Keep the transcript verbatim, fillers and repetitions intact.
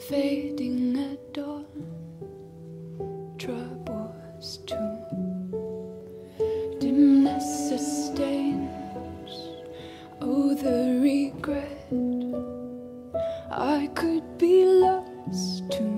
fading at dawn, troubles too. Dimness sustains, oh the regret. I could be lost too.